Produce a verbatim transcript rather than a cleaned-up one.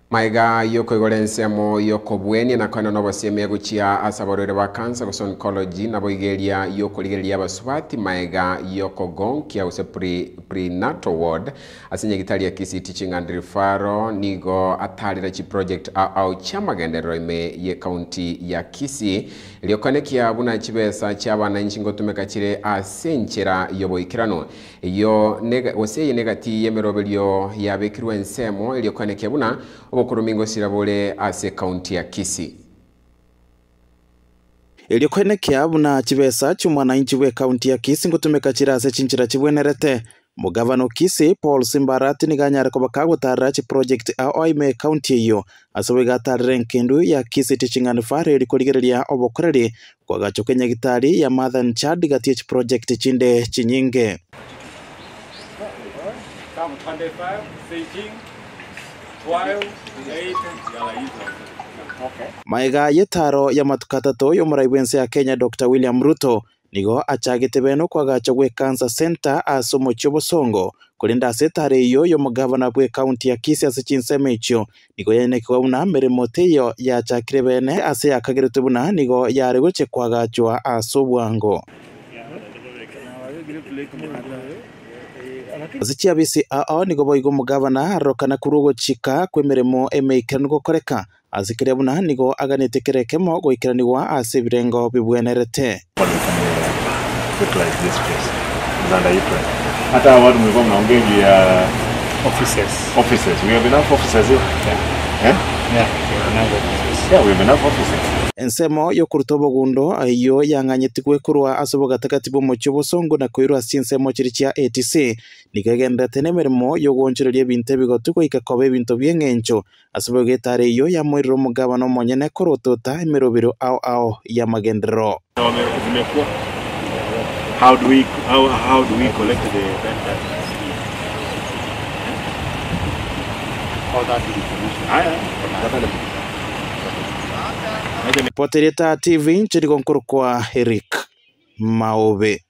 Maiga yoko igorensemo yoko bweni na kana no basieme guchia asaborere ba cancer go oncology na boigeria yoko ligeria basubati maiga yoko gong kia use pre prenatal ward asinye gitali ya Kisii teaching and referral nigo atalira chi project au chamagendero ime ye county ya Kisii iliokonekia buna chibesa chabana nchingo tumeka chire asenchera yobo ikirano iyo nega oseye negati yemerobelio ya bekirwe nsemo iliokonekia buna obukurumingo sirabole ase county ya Kisii iliokonekia buna chibesa chumwana inchi we county ya Kisii ngutumeka chira ase chinchira chibwenerete Mugavano Kisii Paul Simbarati niganyara kubaka gutara chi project ao ime county iyo asobe gatarire nkindu ya Kisii teaching and referral ilikoligereria obokoreri kwa gacho Kenya gitari ya mother and child gatie chi project chinde chinyinge Maiga yetaro ya matukatato yo muraiwense ya Kenya Doctor William Ruto nigo achagite beno kwa gacho gwe cancer center asomo chobosongo kulinda setare iyo yo mugavana bwe county ya Kisii asichinseme icho nigo yene kwa una meremo teyo ya chakire bene ase yakageretu buna nigo yare goche kwa gacho asobwango Zichia bisi ao nigo boigo mugavana rokana kurugo chika kwemeremo emeikirano gokoreka azikire buna nigo aganetekerekemo goikiranirwa ase birengo bibwenerete like this place. Zanda April. Hata watu mlikuwa mnaongea officers. Officers. We have enough officers here. Yeah. Yeah? Yeah. Yeah, we have enough officers. Ensemo yo kurutobo gundo ayo yanganyetikwe kurwa asobo gatakati bo mochobo songo na koirwa sinsemo chirichia A T C nikagenda tenemermo yo gonchererie binte bigotuko ikakobe binto byengencho asobo getare yo ya moiro mugabano monyene korotota emerobiro ao ao ya magendero. How do we how how do we collect the that all that information? Potereta T V nchini konkurukwa Eric Maobe.